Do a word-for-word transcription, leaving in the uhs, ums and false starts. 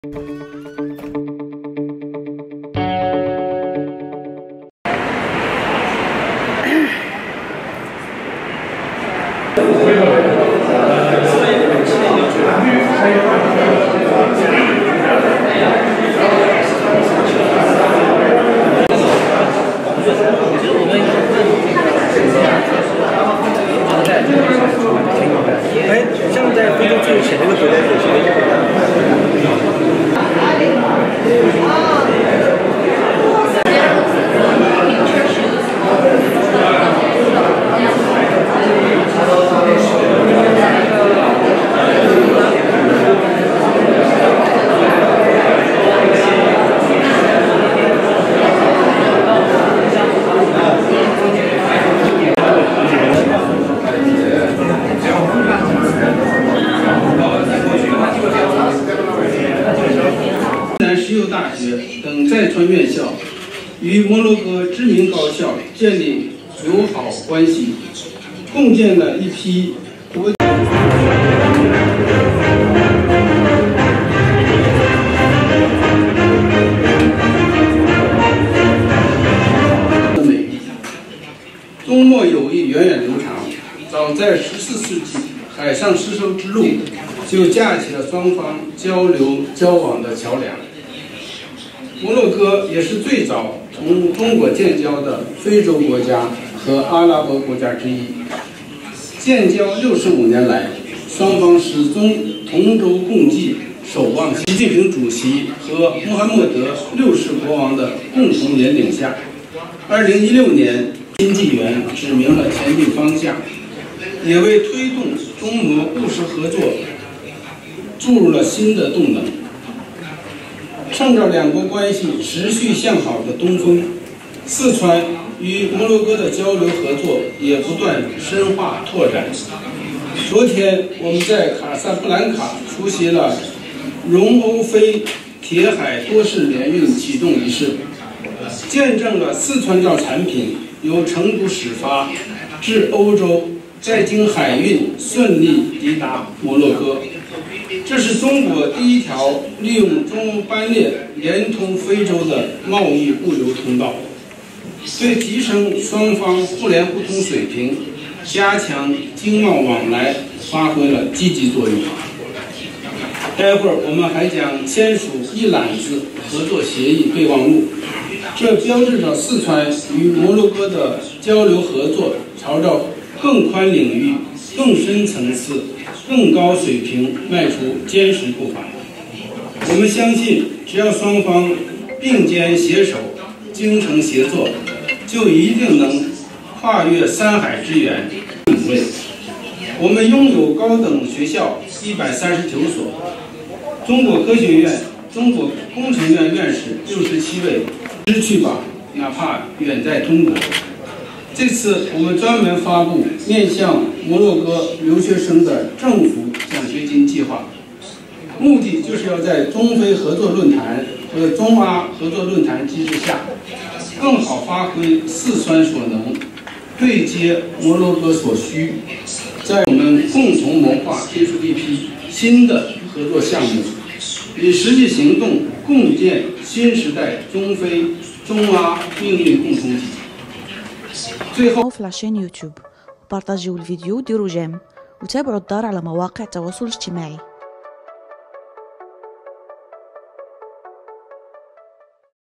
哎，像在非洲最浅那个回来有些。 石油大学等在川院校与摩洛哥知名高校建立友好关系，共建了一批国美丽。中莫友谊源远流长，早在十四世纪海上丝绸之路就架起了双方交流交往的桥梁。摩洛哥也是最早同中国建交的非洲国家和阿拉伯国家之一。建交六十五年来，双方始终同舟共济，守望习近平主席和穆罕默德六世国王的共同引领下，二零一六年新纪元指明了前进方向，也为推动中摩务实合作注入了新的动能。趁着两国关系持续向好的东风，四川与摩洛哥的交流合作也不断深化拓展。昨天我们在卡萨布兰卡出席了蓉欧非铁海多式联运启动仪式，见证了四川造产品由成都始发至欧洲，再经海运顺利抵达摩洛哥。这是中国第一条利用中欧班列连通非洲的贸易物流通道，对提升双方互联互通水平、加强经贸往来发挥了积极作用。待会儿我们还将签署一揽子合作协议备忘录，这标志着四川与摩洛哥的交流合作朝着更宽领域、更深层次、更高水平迈出坚实步伐。我们相信，只要双方并肩携手、精诚协作，就一定能跨越山海之源。我们拥有高等学校一百三十九所，中国科学院、中国工程院院士六十七位，知去吧，哪怕远在中国。这次我们专门发布面向摩洛哥留学生的政府奖学金计划，目的就是要在中非合作论坛和中阿合作论坛机制下，更好发挥四川所能，对接摩洛哥所需，在我们共同谋划推出一批新的合作项目，以实际行动共建新时代中非、中阿命运共同体。最后 في عشان يوتيوب، بارطاجيو الفيديو وديروا جيم وتابعوا الدار على مواقع التواصل الاجتماعي.